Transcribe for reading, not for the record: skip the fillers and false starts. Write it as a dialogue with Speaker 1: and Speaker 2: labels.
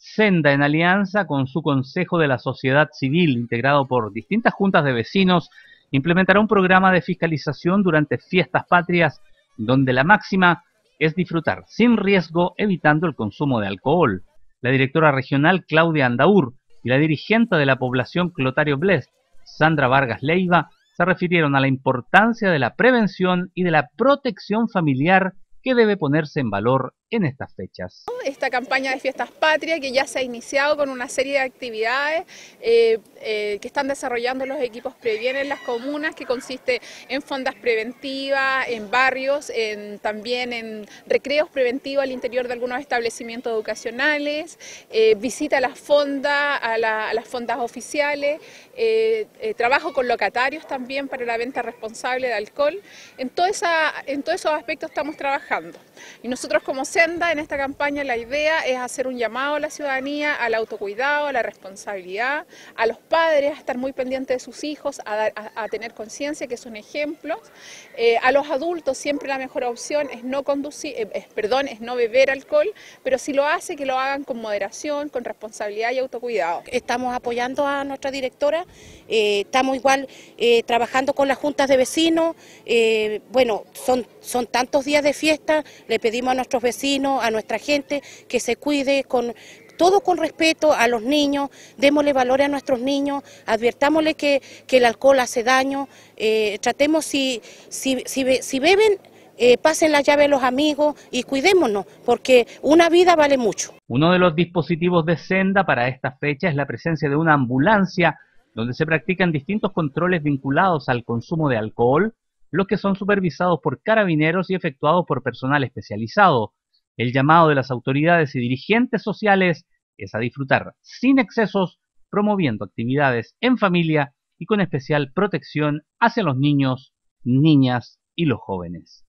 Speaker 1: Senda, en alianza con su Consejo de la Sociedad Civil, integrado por distintas juntas de vecinos, implementará un programa de fiscalización durante fiestas patrias, donde la máxima es disfrutar sin riesgo, evitando el consumo de alcohol. La directora regional Claudia Andaur y la dirigente de la población Clotario Blest, Sandra Vargas Leiva, se refirieron a la importancia de la prevención y de la protección familiar que debe ponerse en valor en estas fechas.
Speaker 2: Esta campaña de Fiestas Patrias que ya se ha iniciado con una serie de actividades que están desarrollando los equipos Previene en las comunas, que consiste en fondas preventivas, en barrios, también en recreos preventivos al interior de algunos establecimientos educacionales, visita a las fondas, a las fondas oficiales, trabajo con locatarios también para la venta responsable de alcohol. En todos esos aspectos estamos trabajando. Y nosotros como Senda en esta campaña la idea es hacer un llamado a la ciudadanía al autocuidado, a la responsabilidad, a los padres a estar muy pendientes de sus hijos, a tener conciencia que son ejemplos, a los adultos siempre la mejor opción es no es no beber alcohol, pero si lo hace que lo hagan con moderación, con responsabilidad y autocuidado.
Speaker 3: Estamos apoyando a nuestra directora, estamos igual trabajando con las juntas de vecinos, bueno, son tantos días de fiesta, le pedimos a nuestros vecinos, a nuestra gente que se cuide todo con respeto a los niños, démosle valor a nuestros niños, advirtámosle que el alcohol hace daño, tratemos si beben, pasen la llave a los amigos y cuidémonos, porque una vida vale mucho.
Speaker 1: Uno de los dispositivos de Senda para esta fecha es la presencia de una ambulancia donde se practican distintos controles vinculados al consumo de alcohol, los que son supervisados por carabineros y efectuados por personal especializado. El llamado de las autoridades y dirigentes sociales es a disfrutar sin excesos, promoviendo actividades en familia y con especial protección hacia los niños, niñas y los jóvenes.